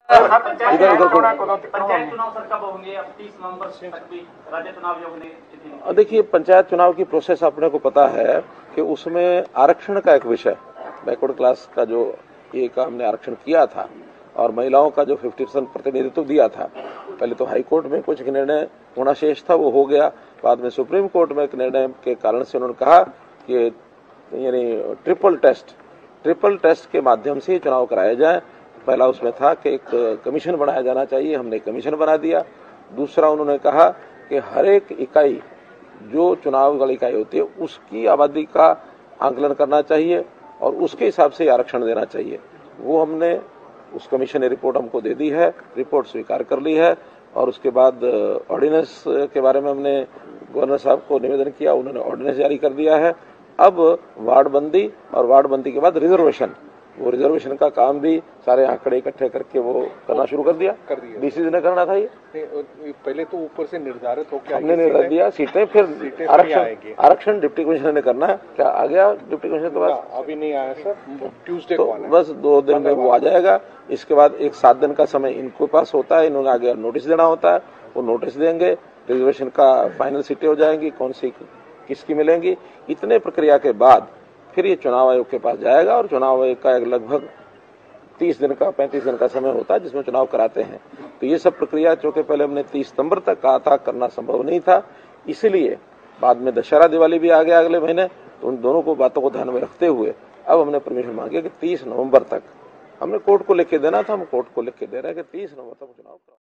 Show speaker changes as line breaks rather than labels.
पंचायत चुनाव सर कब होंगे? अब 30 नवंबर तक भी राज्य चुनाव आयोग ने।
देखिए, पंचायत चुनाव की प्रोसेस अपने को पता है कि उसमें आरक्षण का एक विषय, बैकवर्ड क्लास का जो एक हमने आरक्षण किया था और महिलाओं का जो 50% प्रतिनिधित्व दिया था, पहले तो हाई कोर्ट में कुछ निर्णय होना शेष था, वो हो गया। बाद में सुप्रीम कोर्ट में एक निर्णय के कारण से उन्होंने कहा कि यानी ट्रिपल टेस्ट के माध्यम से चुनाव कराया जाए। पहला उसमें था कि एक कमीशन बनाया जाना चाहिए, हमने कमीशन बना दिया। दूसरा उन्होंने कहा कि हर एक इकाई जो चुनाव वाली इकाई होती है उसकी आबादी का आंकलन करना चाहिए और उसके हिसाब से आरक्षण देना चाहिए। वो हमने, उस कमीशन ने रिपोर्ट हमको दे दी है, रिपोर्ट स्वीकार कर ली है और उसके बाद ऑर्डिनेंस के बारे में हमने गवर्नर साहब को निवेदन किया, उन्होंने ऑर्डिनेंस जारी कर दिया है। अब वार्ड बंदी और वार्ड बंदी के बाद रिजर्वेशन, वो रिजर्वेशन का काम भी सारे आंकड़े इकट्ठे करके वो करना शुरू कर दिया। डीसीसी ने करना था ये,
पहले तो ऊपर से निर्धारित हो गया,
हमने निर्धारित दिया सीटें, फिर आरक्षण डिप्टी कमिश्नर ने करना है। क्या आ गया डिप्टी कमिश्नर के पास?
अभी नहीं आया सर, ट्यूसडे
तो बस 2 दिन में वो आ जाएगा। इसके बाद एक 7 दिन का समय इनके पास होता है, इन्होंने आगे नोटिस देना होता है, वो नोटिस देंगे, रिजर्वेशन का फाइनल सीटें हो जाएंगी, कौन सी किसकी मिलेंगी। इतने प्रक्रिया के बाद फिर ये चुनाव आयोग के पास जाएगा और चुनाव आयोग का एक लगभग 30 दिन का 35 दिन का समय होता है जिसमें चुनाव कराते हैं। तो ये सब प्रक्रिया चूंकि पहले हमने 30 सितंबर तक कहा था, करना संभव नहीं था, इसलिए बाद में दशहरा दिवाली भी आ गया अगले महीने, तो उन दोनों को बातों को ध्यान में रखते हुए अब हमने परमिशन मांगी कि 30 नवंबर तक हमने कोर्ट को लिख के देना था, हम कोर्ट को लिख के दे रहे हैं कि 30 नवंबर तक चुनाव